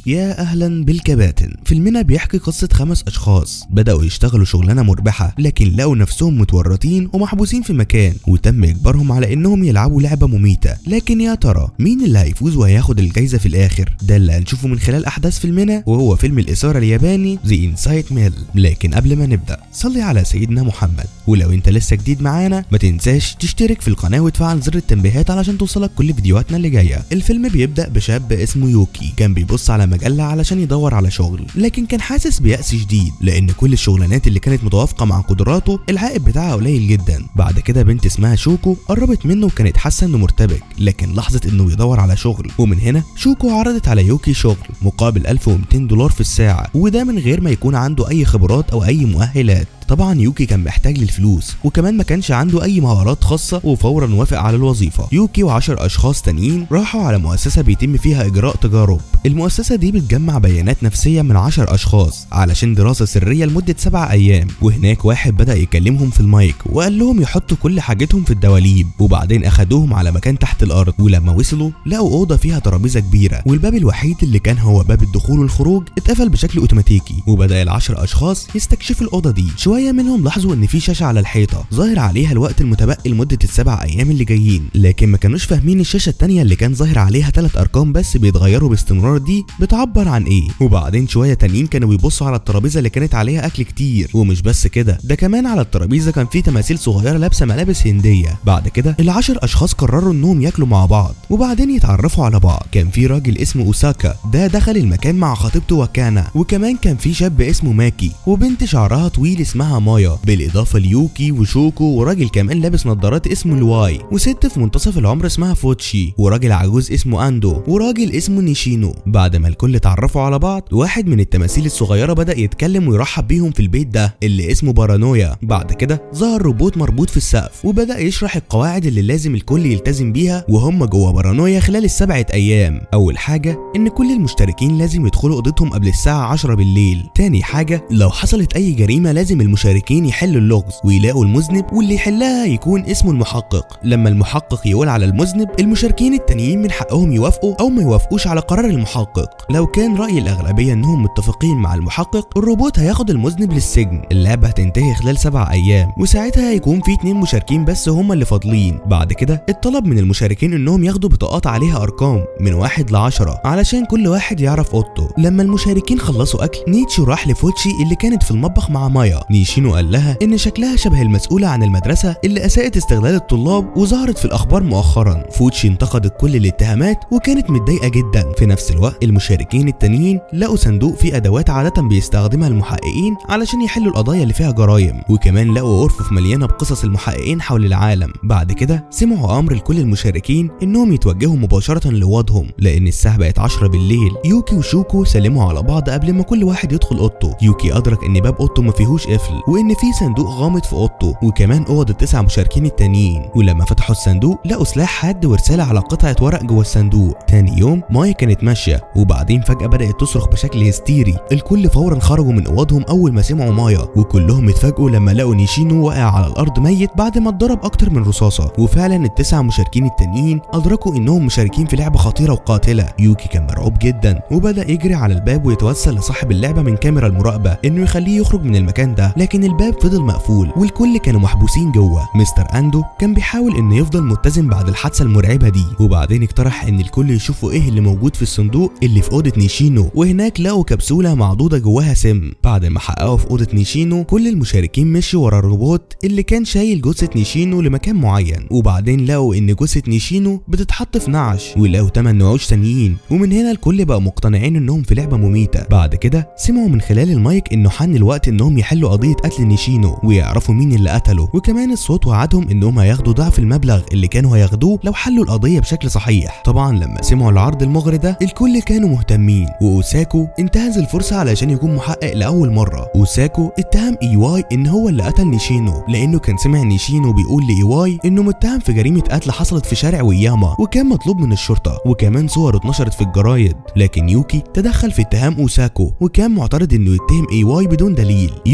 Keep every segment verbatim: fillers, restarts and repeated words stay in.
يا اهلا بالكباتن. فيلمنا بيحكي قصة خمس اشخاص بدأوا يشتغلوا شغلانة مربحة، لكن لقوا نفسهم متورطين ومحبوسين في مكان، وتم اجبارهم على انهم يلعبوا لعبة مميتة. لكن يا ترى مين اللي هيفوز وهياخد الجايزة في الاخر؟ ده اللي هنشوفه من خلال احداث فيلمنا، وهو فيلم الاثارة الياباني ذا انسايت ميل. لكن قبل ما نبدأ صلي على سيدنا محمد، ولو انت لسه جديد معانا ما تنساش تشترك في القناة وتفعل زر التنبيهات علشان توصلك كل فيديوهاتنا اللي جايه. الفيلم بيبدأ بشاب اسمه يوكي، كان بيبص على مجلة علشان يدور على شغل، لكن كان حاسس بيأس شديد لان كل الشغلانات اللي كانت متوافقة مع قدراته العائد بتاعها قليل جدا. بعد كده بنت اسمها شوكو قربت منه وكانت حاسة انه مرتبك، لكن لاحظت انه بيدور على شغل، ومن هنا شوكو عرضت على يوكي شغل مقابل ألف ومئتين دولار في الساعة، وده من غير ما يكون عنده اي خبرات او اي مؤهلات. طبعا يوكي كان محتاج للفلوس، وكمان ما كانش عنده اي مهارات خاصه، وفورا وافق على الوظيفه. يوكي وعشر اشخاص تانيين راحوا على مؤسسه بيتم فيها اجراء تجارب. المؤسسه دي بتجمع بيانات نفسيه من عشر اشخاص علشان دراسه سريه لمده سبع ايام، وهناك واحد بدا يكلمهم في المايك وقال لهم يحطوا كل حاجتهم في الدواليب، وبعدين اخدوهم على مكان تحت الارض، ولما وصلوا لقوا اوضه فيها ترابيزه كبيره، والباب الوحيد اللي كان هو باب الدخول والخروج اتقفل بشكل اوتوماتيكي. وبدا العشر اشخاص يستكشفوا الاوضه دي. شويه منهم لاحظوا ان في شاشه على الحيطه ظاهر عليها الوقت المتبقي لمده السبع ايام اللي جايين، لكن ما كانوش فاهمين الشاشه الثانيه اللي كان ظاهر عليها ثلاث ارقام بس بيتغيروا باستمرار دي بتعبر عن ايه. وبعدين شويه تانيين كانوا بيبصوا على الترابيزه اللي كانت عليها اكل كتير، ومش بس كده، ده كمان على الترابيزه كان في تماثيل صغيره لابسه ملابس هنديه. بعد كده العشر اشخاص قرروا انهم ياكلوا مع بعض وبعدين يتعرفوا على بعض. كان في راجل اسمه اوساكا، ده دخل المكان مع خطيبته وكانا، وكمان كان في شاب اسمه ماكي، وبنت شعرها طويل اسمها مايا، بالاضافه ليوكي وشوكو، وراجل كمان لابس نظارات اسمه لواي، وست في منتصف العمر اسمها فوتشي، وراجل عجوز اسمه اندو، وراجل اسمه نيشينو. بعد ما الكل اتعرفوا على بعض، واحد من التماثيل الصغيره بدا يتكلم ويرحب بيهم في البيت ده اللي اسمه بارانويا. بعد كده ظهر روبوت مربوط في السقف وبدا يشرح القواعد اللي لازم الكل يلتزم بيها وهم جوه بارانويا خلال السبعه ايام. اول حاجه ان كل المشتركين لازم يدخلوا اوضتهم قبل الساعه عشرة بالليل. تاني حاجه لو حصلت اي جريمه لازم المشاركين يحلوا اللغز ويلاقوا المذنب، واللي يحلها يكون اسمه المحقق. لما المحقق يقول على المذنب، المشاركين التانيين من حقهم يوافقوا او ما يوافقوش على قرار المحقق. لو كان راي الاغلبيه انهم متفقين مع المحقق، الروبوت هياخد المذنب للسجن. اللعبه هتنتهي خلال سبع ايام، وساعتها هيكون في اتنين مشاركين بس هم اللي فاضلين. بعد كده اتطلب من المشاركين انهم ياخدوا بطاقات عليها ارقام من واحد لعشرة علشان كل واحد يعرف اوضته. لما المشاركين خلصوا اكل، نيتشو راح لفوتشي اللي كانت في المطبخ مع مايا. نيشينو قال لها ان شكلها شبه المسؤولة عن المدرسة اللي اساءت استغلال الطلاب وظهرت في الاخبار مؤخرا. فوتشي انتقدت كل الاتهامات وكانت متضايقة جدا. في نفس الوقت المشاركين التانيين لقوا صندوق فيه ادوات عادة بيستخدمها المحققين علشان يحلوا القضايا اللي فيها جرايم، وكمان لقوا غرفة مليانة بقصص المحققين حول العالم. بعد كده سمعوا امر لكل المشاركين انهم يتوجهوا مباشرة لاوضهم لان الساعة بقت عشرة بالليل. يوكي وشوكو سلموا على بعض قبل ما كل واحد يدخل اوضته. يوكي ادرك ان باب اوضته ما فيهوش قفل، وان في صندوق غامض في اوضته، وكمان اوض التسع مشاركين التانيين. ولما فتحوا الصندوق لقوا سلاح حاد ورساله على قطعه ورق جوه الصندوق. تاني يوم مايا كانت ماشيه، وبعدين فجاه بدات تصرخ بشكل هستيري. الكل فورا خرجوا من اوضهم اول ما سمعوا مايا، وكلهم اتفاجئوا لما لقوا نيشينو واقع على الارض ميت بعد ما اتضرب اكتر من رصاصه. وفعلا التسع مشاركين التانيين ادركوا انهم مشاركين في لعبه خطيره وقاتله. يوكي كان مرعوب جدا وبدا يجري على الباب ويتوسل لصاحب اللعبه من كاميرا المراقبه انه يخليه يخرج من المكان ده، لكن الباب فضل مقفول والكل كانوا محبوسين جوه. مستر اندو كان بيحاول انه يفضل متزن بعد الحادثه المرعبه دي، وبعدين اقترح ان الكل يشوفوا ايه اللي موجود في الصندوق اللي في اوضه نيشينو، وهناك لقوا كبسوله معضوده جواها سم. بعد ما حققوا في اوضه نيشينو، كل المشاركين مشوا ورا الروبوت اللي كان شايل جثه نيشينو لمكان معين، وبعدين لقوا ان جثه نيشينو بتتحط في نعش، ولقوا ثمان نعوش تانيين، ومن هنا الكل بقى مقتنعين انهم في لعبه مميته. بعد كده سمعوا من خلال المايك انه حان الوقت انهم يحلوا قضيه قتل نيشينو ويعرفوا مين اللي قتله، وكمان الصوت وعدهم انهم هياخدوا ضعف المبلغ اللي كانوا هياخدوه لو حلوا القضيه بشكل صحيح. طبعا لما سمعوا العرض المغري ده الكل كانوا مهتمين، واوساكو انتهز الفرصه علشان يكون محقق لاول مره. اوساكو اتهم ايواي ان هو اللي قتل نيشينو لانه كان سمع نيشينو بيقول لايواي انه متهم في جريمه قتل حصلت في شارع وياما، وكان مطلوب من الشرطه، وكمان صور اتنشرت في الجرايد. لكن يوكي تدخل في اتهام اوساكو وكان معترض انه يتهم ايواي بدون دليل. يوكي اقترح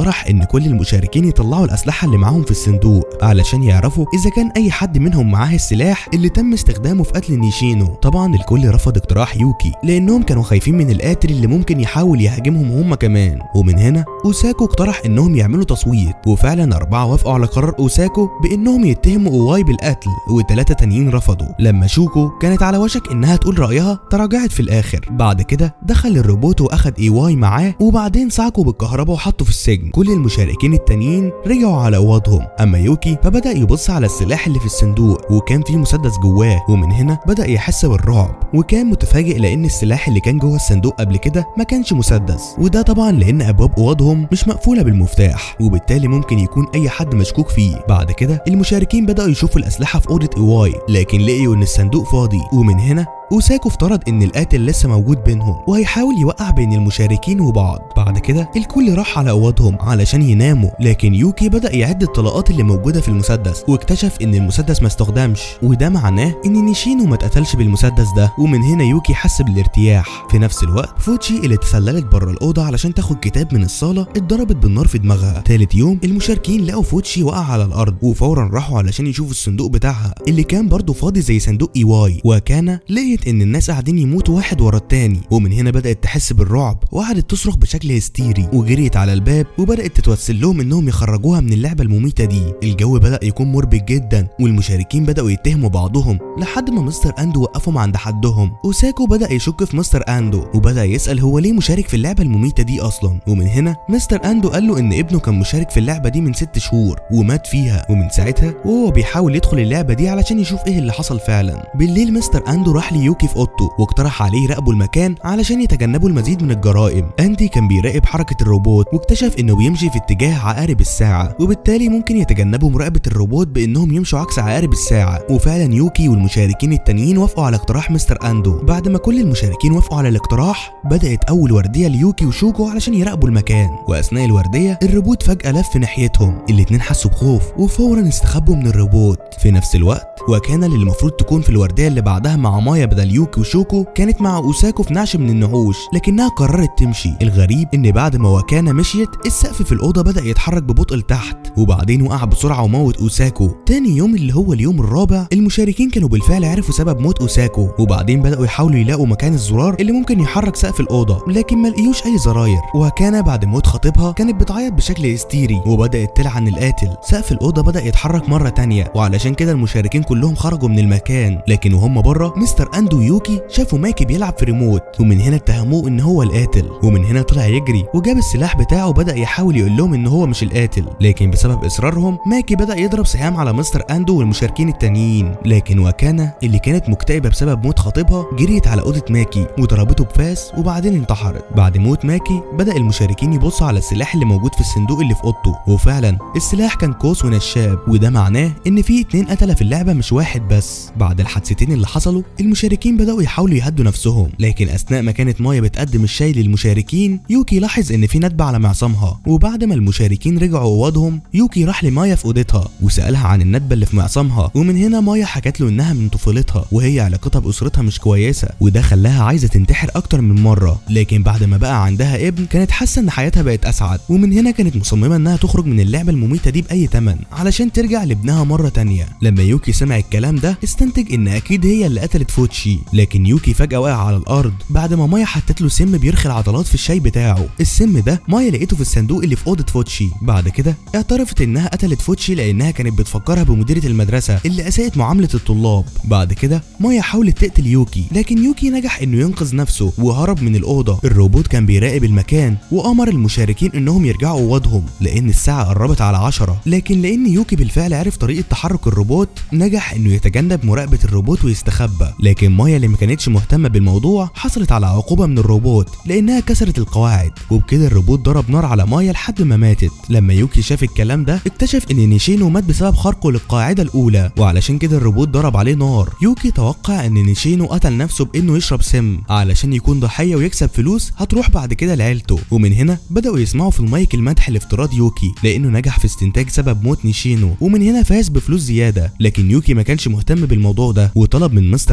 واقترح ان كل المشاركين يطلعوا الاسلحه اللي معاهم في الصندوق علشان يعرفوا اذا كان اي حد منهم معاه السلاح اللي تم استخدامه في قتل نيشينو. طبعا الكل رفض اقتراح يوكي لانهم كانوا خايفين من القاتل اللي ممكن يحاول يهاجمهم هم كمان. ومن هنا اوساكو اقترح انهم يعملوا تصويت، وفعلا اربعه وافقوا على قرار اوساكو بانهم يتهموا اوواي بالقتل، وثلاثه تانيين رفضوا. لما شوكو كانت على وشك انها تقول رايها تراجعت في الاخر. بعد كده دخل الروبوت واخد ايواي معاه، وبعدين صعقوا بالكهرباء وحطه في السجن. كل المشاركين التانيين رجعوا على اوضهم، اما يوكي فبدا يبص على السلاح اللي في الصندوق وكان فيه مسدس جواه، ومن هنا بدا يحس بالرعب وكان متفاجئ لان السلاح اللي كان جوه الصندوق قبل كده ما كانش مسدس، وده طبعا لان ابواب اوضهم مش مقفوله بالمفتاح، وبالتالي ممكن يكون اي حد مشكوك فيه. بعد كده المشاركين بداوا يشوفوا الاسلحه في اوضه ايواي، لكن لقيوا ان الصندوق فاضي. ومن هنا اوساكو افترض ان القاتل لسه موجود بينهم وهيحاول يوقع بين المشاركين وبعض. بعد كده الكل راح على اوضهم علشان يناموا، لكن يوكي بدا يعد الطلقات اللي موجوده في المسدس واكتشف ان المسدس ما استخدمش، وده معناه ان نيشينو ما اتقتلش بالمسدس ده. ومن هنا يوكي حس بالارتياح. في نفس الوقت فوتشي اللي تسللت بره الاوضه علشان تاخد كتاب من الصاله اتضربت بالنار في دماغها. ثالث يوم المشاركين لقوا فوتشي وقع على الارض، وفورا راحوا علشان يشوفوا الصندوق بتاعها اللي كان برضه فاضي زي صندوق ايواي. وكان لقيت ان الناس قاعدين يموتوا واحد ورا التاني، ومن هنا بدات تحس بالرعب وقعدت تصرخ بشكل هستيري وجريت على الباب وبدات تتوسل لهم انهم يخرجوها من اللعبه المميته دي. الجو بدا يكون مربك جدا والمشاركين بداوا يتهموا بعضهم لحد ما مستر اندو وقفهم عند حدهم. اوساكو بدا يشك في مستر اندو وبدا يسال هو ليه مشارك في اللعبه المميته دي اصلا. ومن هنا مستر اندو قال له ان ابنه كان مشارك في اللعبه دي من ست شهور ومات فيها، ومن ساعتها وهو بيحاول يدخل اللعبه دي علشان يشوف ايه اللي حصل فعلا. بالليل مستر اندو راح ليوكي في اوضته واقترح عليه يراقبوا المكان علشان يتجنبوا المزيد من الجرائم. اندي كان بيراقب حركه الروبوت واكتشف انه بيمشي في اتجاه عقارب الساعه، وبالتالي ممكن يتجنبوا مراقبه الروبوت بانهم يمشوا عكس عقارب الساعه. وفعلا يوكي والمشاركين التانيين وافقوا على اقتراح مستر اندو. بعد ما كل المشاركين وافقوا على الاقتراح بدات اول ورديه ليوكي وشوكو علشان يراقبوا المكان، واثناء الورديه الروبوت فجاه لف ناحيتهم. الاتنين حسوا بخوف وفورا استخبوا من الروبوت. في نفس الوقت وكان اللي المفروض تكون في الورديه اللي بعدها مع مايا بدل يوكي وشوكو كانت مع اوساكو في نعش من النعوش، لكنها قررت تمشي. الغريب ان بعد ما وكانا مشيت السقف في الاوضه بدا يتحرك ببطء لتحت وبعدين وقع بسرعه وموت اوساكو. تاني يوم اللي هو اليوم الرابع المشاركين كانوا بالفعل عرفوا سبب موت اوساكو، وبعدين بداوا يحاولوا يلاقوا مكان الزرار اللي ممكن يحرك سقف الاوضه، لكن ما لقيوش اي زراير. وكانا بعد موت خطيبها كانت بتعيط بشكل هستيري وبدات تلعن القاتل. سقف الاوضه بدا يتحرك مره تانيه وعلشان كده المشاركين كلهم خرجوا من المكان، لكن وهم بره مستر اندو ويوكي شافوا ماكي بيلعب في ريموت ومن هنا اتهموه ان هو القاتل. ومن هنا طلع يجري وجاب السلاح بتاعه وبدا يحاول يقول لهم ان هو مش القاتل، لكن بسبب اصرارهم ماكي بدا يضرب سهام على مستر اندو والمشاركين التانيين. لكن وكانا اللي كانت مكتئبه بسبب موت خطيبها جريت على اوضه ماكي وضربته بفاس وبعدين انتحرت. بعد موت ماكي بدا المشاركين يبصوا على السلاح اللي موجود في الصندوق اللي في اوضته، وفعلا السلاح كان قوس ونشاب، وده معناه ان في اتنين قتله في اللعبه مش واحد بس. بعد الحادثتين اللي حصلوا المشاركين بداوا يحاولوا يهدوا نفسهم، لكن اثناء ما كانت مايا بتقدم الشاي للمشاركين يوكي لاحظ ان في ندبه على معصمها. وبعد ما المشاركين رجعوا اوضهم يوكي راح لمايا في اوضتها وسالها عن الندبه اللي في معصمها، ومن هنا مايا حكت له انها من طفولتها وهي علاقتها باسرتها مش كويسه وده خلاها عايزه تنتحر اكتر من مره، لكن بعد ما بقى عندها ابن كانت حاسه ان حياتها بقت اسعد، ومن هنا كانت مصممه انها تخرج من اللعبه المميته دي باي ثمن علشان ترجع لابنها مره تانيه. لما يوكي سمع الكلام ده استنتج ان اكيد هي اللي قتلت فوتشي، لكن يوكي فجاه وقع على الارض بعد ما مايا حطت له سم بيرخي العضلات في الشاي بتاعه. السم ده مايا لقيته في الصندوق اللي في اوضه فوتشي. بعد كده اعترفت انها قتلت فوتشي لانها كانت بتفكرها بمديره المدرسه اللي اساءت معامله الطلاب. بعد كده مايا حاولت تقتل يوكي، لكن يوكي نجح انه ينقذ نفسه وهرب من الاوضه. الروبوت كان بيراقب المكان وامر المشاركين انهم يرجعوا اوضهم لان الساعه قربت على عشرة، لكن لان يوكي بالفعل عرف طريقه تحرك الروبوت نجح انه يتجنب مراقبه الروبوت ويستخبى. لكن مايا اللي ما كانتش مهتمه بالموضوع حصلت على عقوبه من الروبوت لانها كسرت القواعد، وبكده الروبوت ضرب نار على مايا لحد ما ماتت. لما يوكي شاف الكلام ده اكتشف ان نيشينو مات بسبب خرقه للقاعده الاولى وعلشان كده الروبوت ضرب عليه نار. يوكي توقع ان نيشينو قتل نفسه بانه يشرب سم علشان يكون ضحيه ويكسب فلوس هتروح بعد كده لعيلته، ومن هنا بداوا يسمعوا في المايك المدح لافتراض يوكي لانه نجح في استنتاج سبب موت نيشينو، ومن هنا فاز بفلوس زياده. لكن يوكي ما كانش مهتم بالموضوع ده وطلب من مستر اندو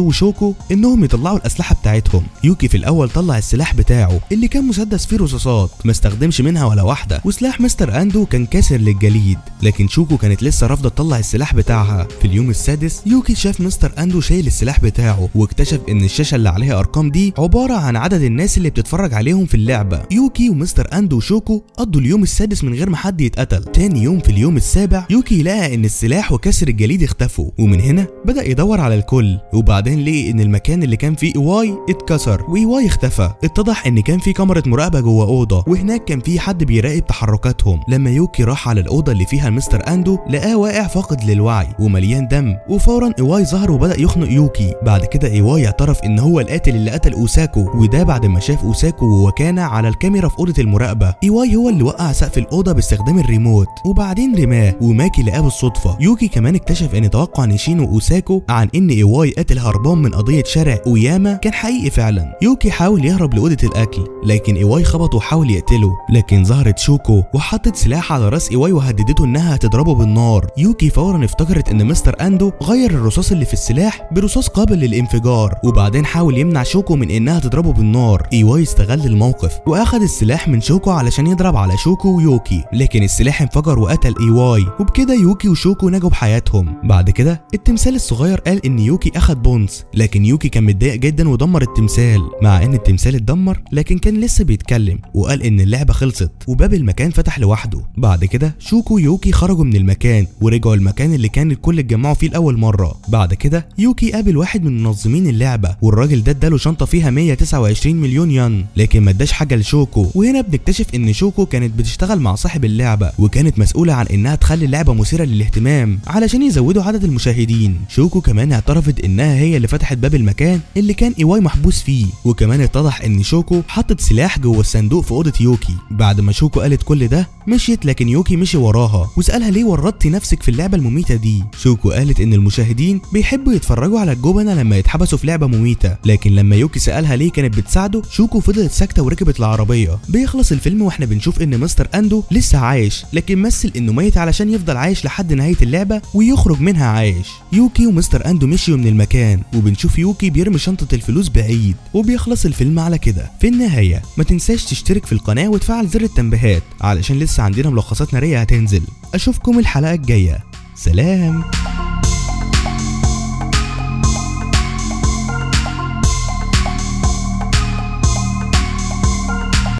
وشوكو انهم يطلعوا الاسلحه بتاعتهم. يوكي في الاول طلع السلاح بتاعه اللي كان مسدس فيه رصاصات، ما استخدمش منها ولا واحده، وسلاح مستر اندو كان كاسر للجليد، لكن شوكو كانت لسه رافضه تطلع السلاح بتاعها. في اليوم السادس يوكي شاف مستر اندو شايل السلاح بتاعه، واكتشف ان الشاشه اللي عليها ارقام دي عباره عن عدد الناس اللي بتتفرج عليهم في اللعبه. يوكي ومستر اندو وشوكو قضوا اليوم السادس من غير ما حد يتقتل. تاني يوم في اليوم السابع يوكي لقى ان السلاح وكسر الجليد اختفوا، ومن هنا بدا يدور على الكل، وبعدين لقي ان المكان اللي كان فيه ايواي اتكسر وايواي اختفى. اتضح ان كان في كاميرا مراقبه جوه اوضه، وهناك كان في حد بيراقب تحركاتهم. لما يوكي راح على الاوضه اللي فيها مستر اندو لقاه واقع فاقد للوعي ومليان دم، وفورا ايواي ظهر وبدا يخنق يوكي. بعد كده ايواي اعترف ان هو القاتل اللي قتل اوساكو، وده بعد ما شاف اوساكو ووكانا على الكاميرا في اوضه المراقبه. ايواي هو اللي وقع سقف الاوضه باستخدام الريموت، وبعدين رماه، وماكي لقاه بالصدفه. يوكي كمان اكتشف ان توقع نيشين واوساكو عن ان ايواي قاتل هربان من قضيه شارع اوياما كان حقيقي فعلا. يوكي حاول يهرب لاوضه الاكل، لكن ايواي خبطه وحاول يقتله، لكن ظهرت شوكو وحطت سلاح على راس ايواي وهددته انها هتضربه بالنار. يوكي فورا افتكرت ان مستر اندو غير الرصاص اللي في السلاح برصاص قابل للانفجار، وبعدين حاول يمنع شوكو من انها تضربه بالنار. ايواي استغل الموقف واخد السلاح من شوكو علشان يضرب على شوكو ويوكي، لكن السلاح انفجر وقتل ايواي، وبكده يوكي وشوكو نجوا بحياتهم. بعد كده التمثال الصغير قال ان يوكي اخد بونس، لكن يوكي كان متضايق جدا ودمر التمثال. مع ان التمثال اتدمر لكن كان لسه بيتكلم وقال ان اللعبه خلصت، وباب المكان فتح لوحده. بعد كده شوكو ويوكي خرجوا من المكان ورجعوا المكان اللي كان الكل اتجمعوا فيه لاول مره. بعد كده يوكي قابل واحد من منظمين اللعبه، والراجل ده اداله شنطه فيها مية وتسعة وعشرين مليون ين، لكن ما اداش حاجه لشوكو. وهنا بنكتشف ان شوكو كانت بتشتغل مع صاحب اللعبه، وكانت مسؤوله عن انها تخلي اللعبه مثيره للاهتمام علشان يزودوا عدد المشاهدين. شوكو كمان اعترفت انها هي اللي فتحت باب المكان اللي كان ايواي محبوس فيه، وكمان اتضح ان شوكو حطت سلاح جوه الصندوق في اوضه يوكي. بعد ما شوكو قالت كل ده مشيت، لكن يوكي مشي وراها وسالها ليه ورطتي نفسك في اللعبه المميته دي. شوكو قالت ان المشاهدين بيحبوا يتفرجوا على الجبنه لما يتحبسوا في لعبه مميته، لكن لما يوكي سالها ليه كانت بتساعده شوكو فضلت ساكته وركبت العربيه. بيخلص الفيلم واحنا بنشوف ان مستر اندو لسه عايش، لكن مثل انه ميت علشان يفضل عايش لحد نهايه اللعبه ويخرج منها عايش. يوكي ومستر اندو مشيوا من المكان، وبنشوف يوكي بيرمي شنطه الفلوس بعيد، وبيخلص الفيلم على كده. في النهايه ما تنساش تشترك في القناه وتفعل زر التنبيهات علشان لسه عندنا ملخصات ناريه هتنزل. اشوفكم الحلقه الجايه، سلام.